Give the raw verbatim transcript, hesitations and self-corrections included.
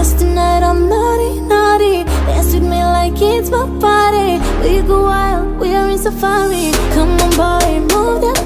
Cause tonight I'm naughty, naughty. Dance with me like it's my party. We go wild, we are in safari. Come on boy, move that